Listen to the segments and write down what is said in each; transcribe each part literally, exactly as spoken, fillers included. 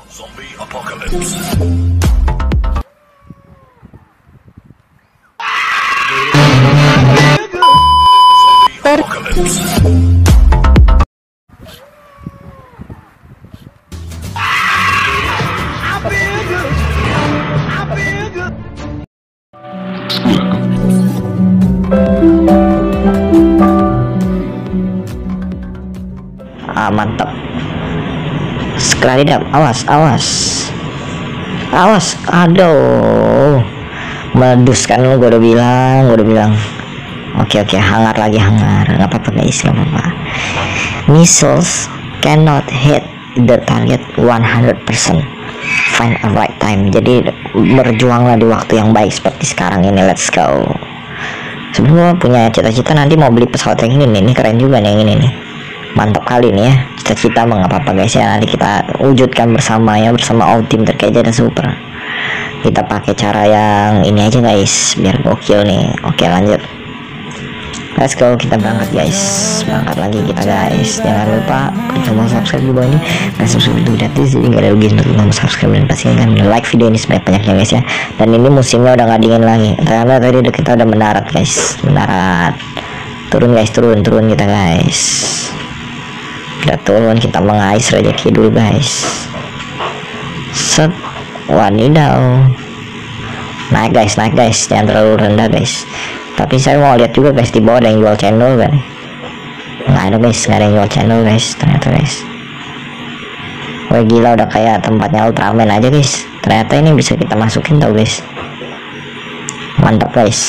Zombie apocalypse. Zombie apocalypse. Ah, mantap sekali dap. Awas awas awas, aduh meledus kan lu, gua udah bilang gua udah bilang oke oke hangar lagi, hangar, nggak apa-apa guys, nggak apa-apa. Missiles cannot hit the target one hundred percent. Find a right time, jadi berjuanglah di waktu yang baik seperti sekarang ini. Let's go. Sebelumnya punya cita-cita nanti mau beli pesawat yang ini nih, ini keren juga nih yang ini nih, mantap kali nih ya. Cita-cita mah nggak apa-apa guys ya, nanti kita wujudkan bersama ya, bersama all team terkeja dan super. Kita pakai cara yang ini aja guys biar gokil nih. Oke lanjut, let's go, kita berangkat guys, berangkat lagi kita guys. Jangan lupa klik tombol subscribe di bawah ini dan subscribe itu gratis, jadi nggak ada rugi untuk tombol subscribe, dan pastikan like video ini sebanyak-banyaknya guys ya. Dan ini musimnya udah nggak dingin lagi, ternyata tadi kita udah mendarat guys, mendarat. Turun guys, turun turun kita guys, kita turun, kita mengais rezeki dulu guys. Set, wadidaw, naik guys, naik guys, jangan terlalu rendah guys. Tapi saya mau lihat juga guys, di bawah ada yang jual channel kan? Nggak ada guys, nggak ada yang jual channel guys ternyata guys. Wah gila, udah kayak tempatnya Ultraman aja guys. Ternyata ini bisa kita masukin tau guys. Mantap guys.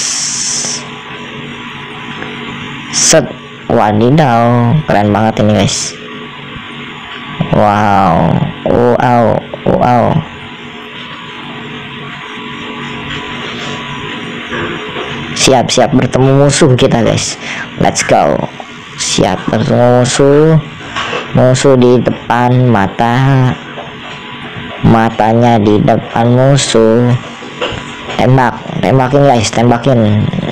Set, wadidaw, keren banget ini guys. Wow, wow, wow. Siap-siap bertemu musuh kita guys. Let's go. Siap bertemu musuh. Musuh di depan mata. Matanya di depan musuh. Tembak, tembakin guys, tembakin.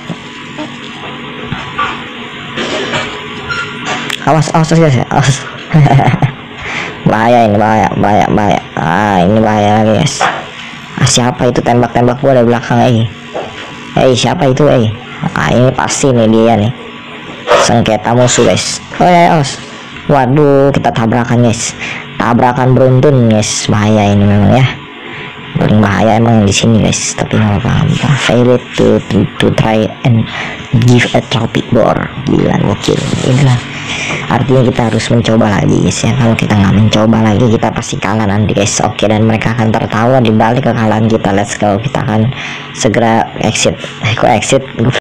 Awas, awas guys, awas. Bahaya ini, bahaya, bahaya, bahaya. Ah, ini bahaya lagi guys. Ah, siapa itu tembak-tembak gua dari belakang eh? Eh, siapa itu eh? Ah, ini pasti nih dia nih. Sengketa musuh guys. Oh ya, awas. Waduh, kita tabrakan guys. Tabrakan beruntun guys. Bahaya ini memang ya. Paling bahaya emang di sini guys. Tapi nggak apa-apa. Failed to, to to try and give a tropic bore. Gila, gokil. Inilah artinya kita harus mencoba lagi guys ya. Kalau kita nggak mencoba lagi, kita pasti kalah nanti guys. Oke, dan mereka akan tertawa di balik kekalahan kita. Let's go, kita akan segera exit. Eh, kok exit?